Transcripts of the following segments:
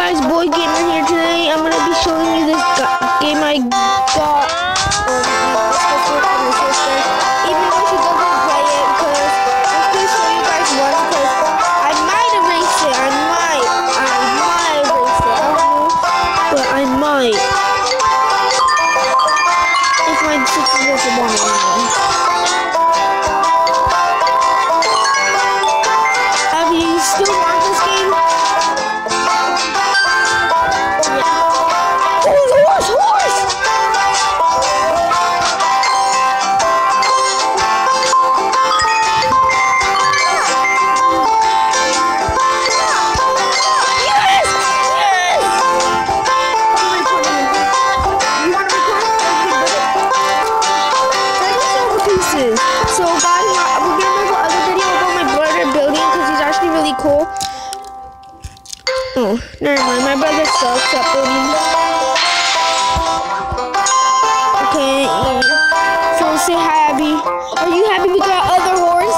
guys, Boy Gamer here today. I'm gonna be showing you this game I got from my sister. Even though she doesn't play it, because I'm gonna show you guys once, because I might erase it. I might erase it. I don't know, but I might. If my sister doesn't want it anymore. Have you still want this game? So guys, we're gonna make another video about my brother building because he's actually really cool. Oh, never mind. My brother sucks at building. Okay, so say hi, Abby. Are you happy we got other horse?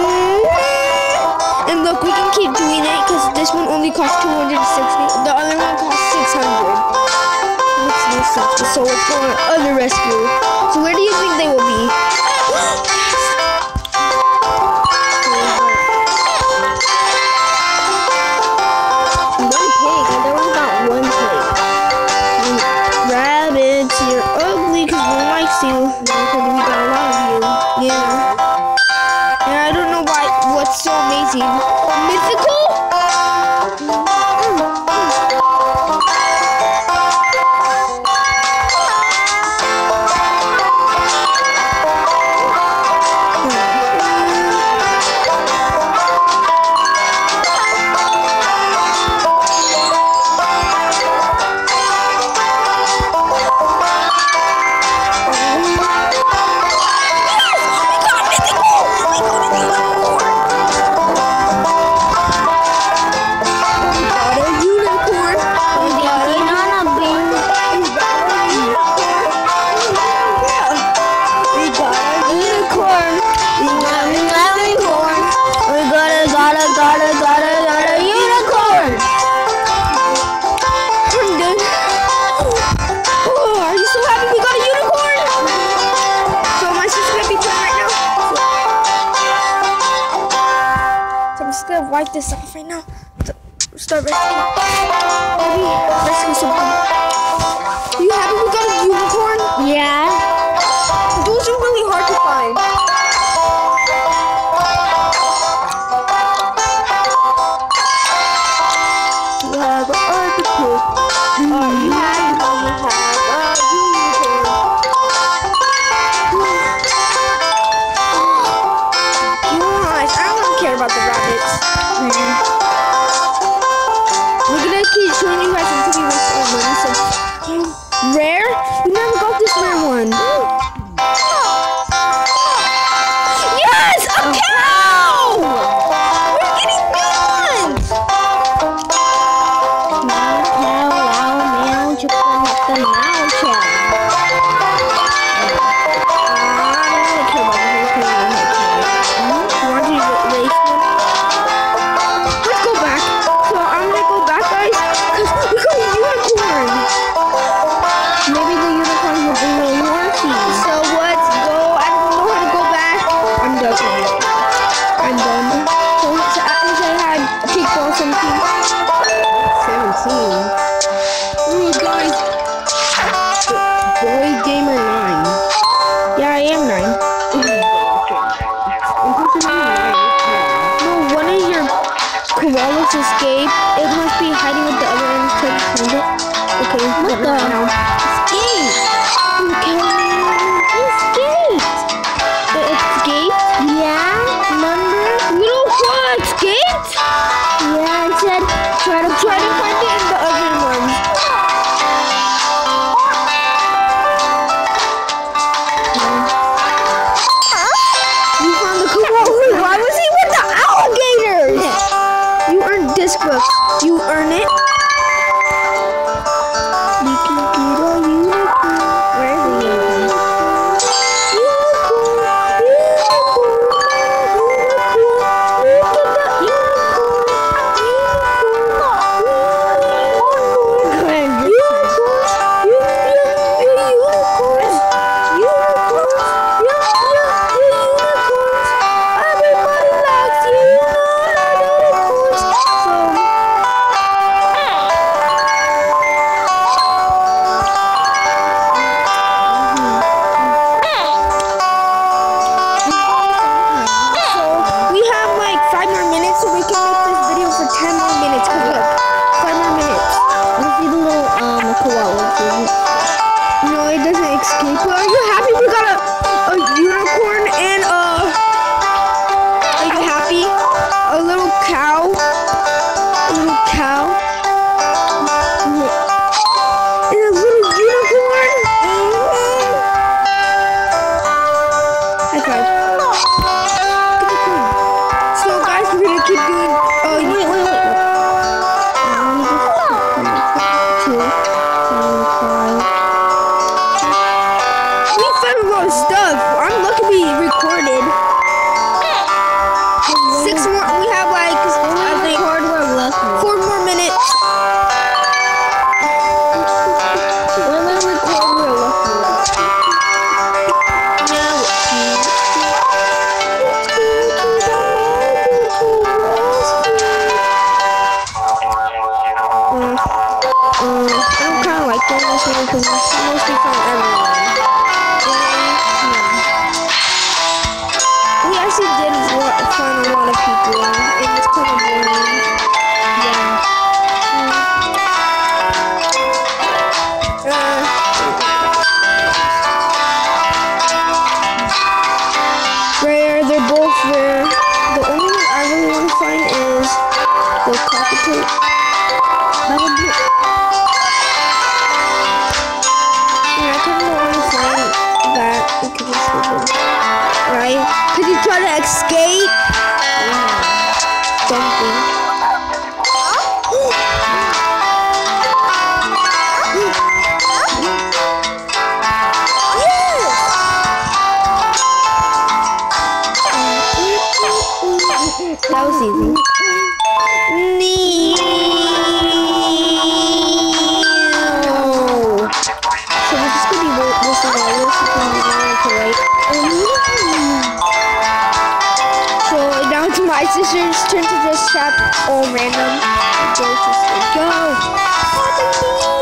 And look, we can keep doing it because this one only costs 260. The other one costs 600. Makes no sense. So let's go on other rescue. So where do you think they will be? Rabbits, you're ugly because no one likes you. Because we got a lot of you. Yeah. And I don't know what's so amazing. Mythical? Wipe this off right now. Start rescuing. Rescue something. You happy we got a unicorn? Yeah. Those are really hard to find. You have an article. You have a unicorn. Gosh, I don't care about the rabbits. We're gonna keep showing you guys until we waste our money. So, rare? We never got this rare one. Yes! A cow! We're getting new ones! Meow, cow, wow, meow, chicken, the meow chow. Koalas escape. It must be hiding with the other ones to find it. Okay, what the hell? Escape! Okay. Escape! Escape? Yeah, remember? Little what? Escape? Yeah, it said try to find it in the other ones. You found the koala. Why was he with the alligators? You earned disc book. You earn it. We can get a unicorn. Where is the unicorn? Unicorn. Look at the unicorn. I don't kind of like doing this one because it's mostly from everyone. We actually did find a lot of people, and it's kind of boring. Yeah. Rare, they're both rare. The only one I really want to find is the cockatoo. Yeah, I kind of want to find that because it's stupid. Right? Because you try to escape. Something. That was easy. So we're just gonna be listening to this right? So now it's my sister's turn to just chat all random. Go, sister, go!